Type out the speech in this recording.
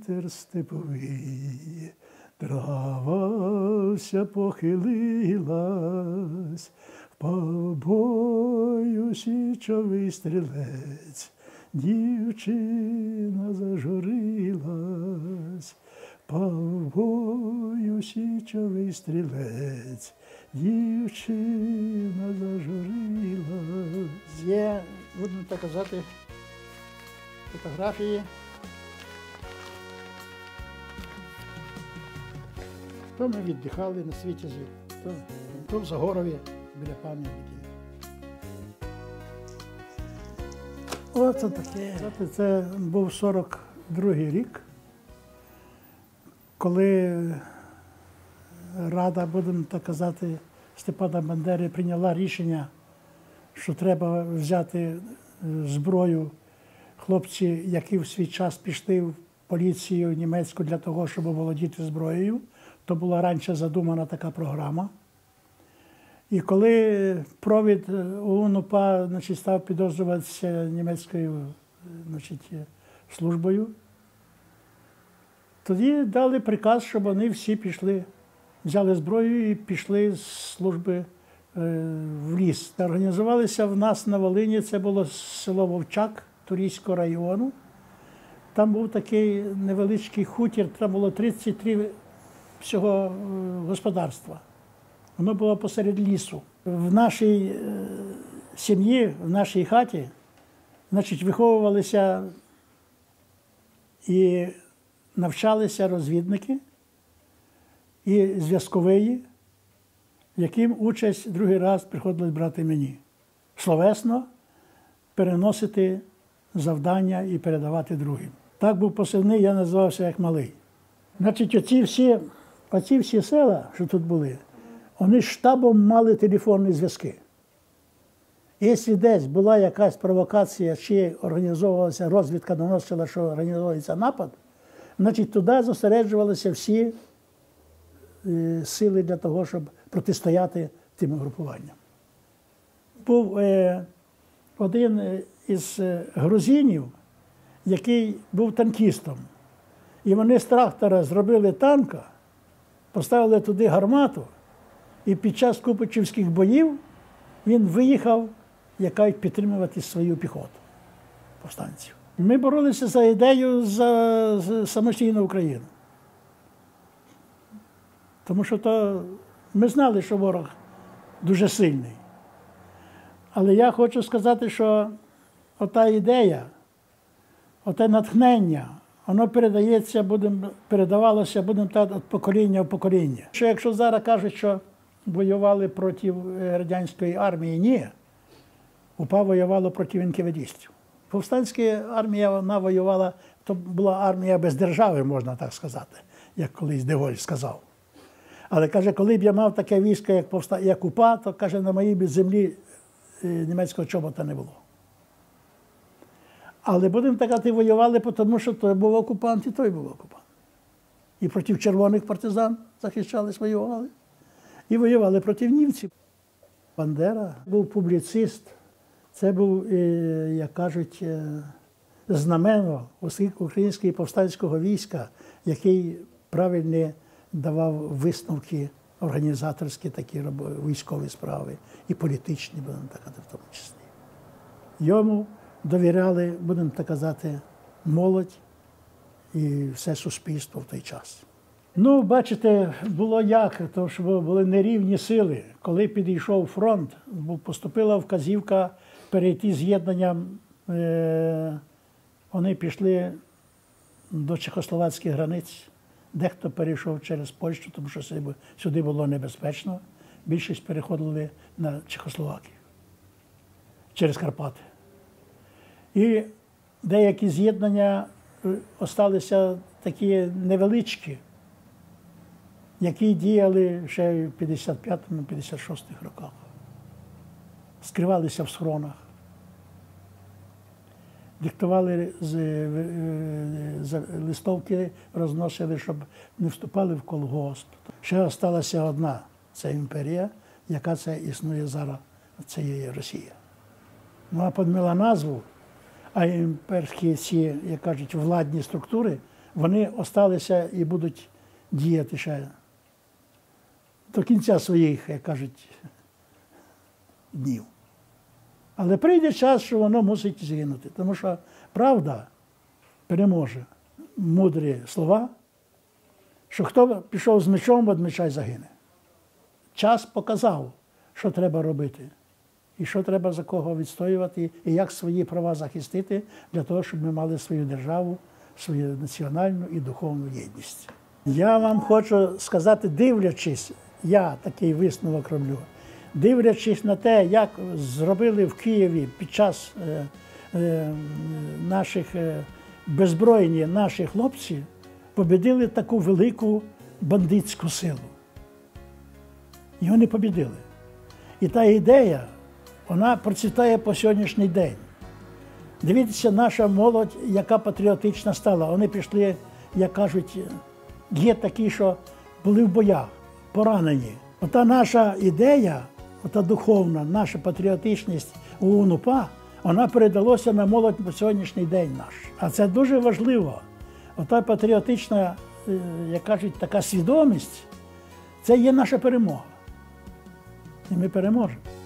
вітер степовий, трава вся похилилась, впав бою січовий стрілець, дівчина зажурилась, впав бою січовий стрілець, дівчина зажурилась. Є, будемо так казати, фотографії. То ми віддихали на Світязі, то в Загорові біля пам'ятників. Оце таке. Це був 42-й рік, коли Рада, будемо так казати, Степана Бандери прийняла рішення, що треба взяти зброю. Хлопці, які в свій час пішли в поліцію німецьку для того, щоб володіти зброєю, то була раніше задумана така програма. І коли провід ОУН-УПА став підозрюватися німецькою службою, тоді дали приказ, щоб вони всі пішли, взяли зброю і пішли з служби в ліс. Організувалися в нас на Волині, це було село Вовчак Турійського району. Там був такий невеличкий хутір, там було 33 всього господарства. Воно було посеред лісу. В нашій сім'ї, в нашій хаті, виховувалися і навчалися розвідники і зв'язкові, яким участь другий раз приходилось брати мені. Словесно переносити завдання і передавати другим. Так був позивний, я називався як Малий. Оці всі села, що тут були, вони штабом мали телефонні зв'язки. Якщо десь була якась провокація, чи організовувалася розвідка, доносила, що організовується напад, туди зосереджувалися всі сили для того, щоб протистояти тим угрупуванням. Був один із грузинів, який був танкістом. І вони з трактора зробили танка, поставили туди гармату, і під час Купичівських боїв він виїхав підтримувати свою піхоту повстанців. Ми боролися за ідею за самостійну Україну. Тому що ми знали, що ворог дуже сильний. Але я хочу сказати, що ота ідея, оте натхнення, воно передавалося від покоління в покоління. Що якщо зараз кажуть, що воювали проти радянської армії, ні. УПА воювало проти інкавідістів. Повстанська армія, вона воювала, то була армія без держави, можна так сказати, як колись де Голь сказав. Але, каже, коли б я мав таке військо, як УПА, то, каже, на моїй землі німецького чобота не було. Але, будемо так казати, воювали, тому що той був окупант і той був окупант. І проти червоних партизан захищались, воювали. І воювали проти німців. Бандера був публіцист. Це був, як кажуть, знамено українського повстанського війська, який правильно давав висновки організаторські, такі військові справи, і політичні, будемо так казати, в тому числі. Йому довіряли, будемо так казати, молодь і все суспільство в той час. Ну, бачите, було як, тому що були нерівні сили. Коли підійшов фронт, поступила вказівка перейти з'єднанням, вони пішли до чехословацьких границь. Дехто перейшов через Польщу, тому що сюди було небезпечно. Більшість переходили на Чехословакію через Карпати. І деякі з'єднання залишилися такі невеличкі, які діяли ще в 55-56 роках. Скривалися в схронах. Диктували листовки, розносили, щоб не вступали в колгосп. Ще залишилася одна – це імперія, яка це існує зараз, це є Росія. Вона підмила назву, а імперські ці, як кажуть, владні структури, вони осталися і будуть діяти ще до кінця своїх, як кажуть, днів. Але прийде час, що воно мусить згинути, тому що правда переможе. Мудрі слова, що хто пішов з мечом, від меча й загине. Час показав, що треба робити, і що треба за кого відстоювати, і як свої права захистити, для того, щоб ми мали свою державу, свою національну і духовну єдність. Я вам хочу сказати, дивлячись, я такий висновок роблю, дивлячись на те, як зробили в Києві під час наших беззбройні наші хлопці, побідили таку велику бандитську силу. І вони побідили. І та ідея, вона процвітає по сьогоднішній день. Дивіться, наша молодь, яка патріотична стала. Вони пішли, як кажуть, є такі, що були в боях, поранені. Ота наша ідея, ота духовна, наша патріотичність у УНУПА, вона передалася на молодь по сьогоднішній день наш. А це дуже важливо. Ота патріотична, як кажуть, така свідомість, це є наша перемога. І ми переможемо.